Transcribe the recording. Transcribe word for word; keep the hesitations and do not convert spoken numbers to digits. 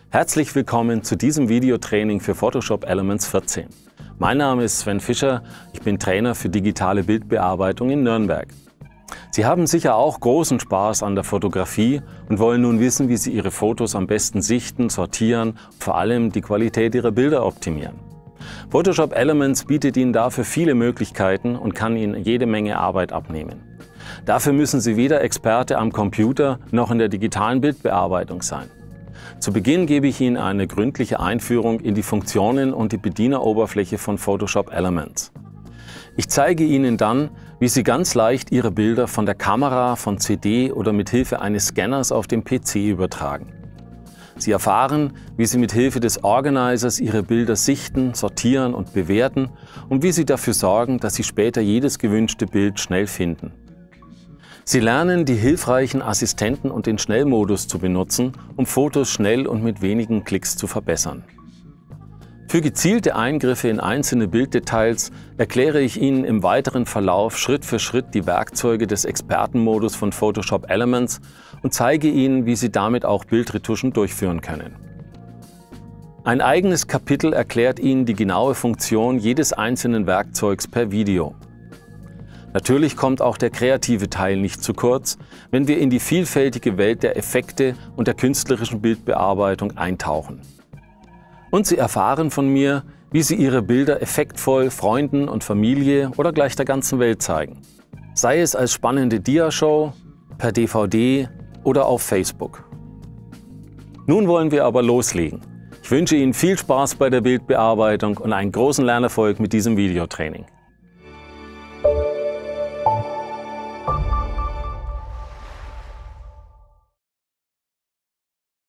Herzlich willkommen zu diesem Videotraining für Photoshop Elements vierzehn. Mein Name ist Sven Fischer, ich bin Trainer für digitale Bildbearbeitung in Nürnberg. Sie haben sicher auch großen Spaß an der Fotografie und wollen nun wissen, wie Sie Ihre Fotos am besten sichten, sortieren und vor allem die Qualität Ihrer Bilder optimieren. Photoshop Elements bietet Ihnen dafür viele Möglichkeiten und kann Ihnen jede Menge Arbeit abnehmen. Dafür müssen Sie weder Experte am Computer noch in der digitalen Bildbearbeitung sein. Zu Beginn gebe ich Ihnen eine gründliche Einführung in die Funktionen und die Bedieneroberfläche von Photoshop Elements. Ich zeige Ihnen dann, wie Sie ganz leicht Ihre Bilder von der Kamera, von C D oder mit Hilfe eines Scanners auf dem P C übertragen. Sie erfahren, wie Sie mit Hilfe des Organisers Ihre Bilder sichten, sortieren und bewerten und wie Sie dafür sorgen, dass Sie später jedes gewünschte Bild schnell finden. Sie lernen, die hilfreichen Assistenten und den Schnellmodus zu benutzen, um Fotos schnell und mit wenigen Klicks zu verbessern. Für gezielte Eingriffe in einzelne Bilddetails erkläre ich Ihnen im weiteren Verlauf Schritt für Schritt die Werkzeuge des Expertenmodus von Photoshop Elements und zeige Ihnen, wie Sie damit auch Bildretuschen durchführen können. Ein eigenes Kapitel erklärt Ihnen die genaue Funktion jedes einzelnen Werkzeugs per Video. Natürlich kommt auch der kreative Teil nicht zu kurz, wenn wir in die vielfältige Welt der Effekte und der künstlerischen Bildbearbeitung eintauchen. Und Sie erfahren von mir, wie Sie Ihre Bilder effektvoll Freunden und Familie oder gleich der ganzen Welt zeigen. Sei es als spannende Diashow, per D V D oder auf Facebook. Nun wollen wir aber loslegen. Ich wünsche Ihnen viel Spaß bei der Bildbearbeitung und einen großen Lernerfolg mit diesem Videotraining.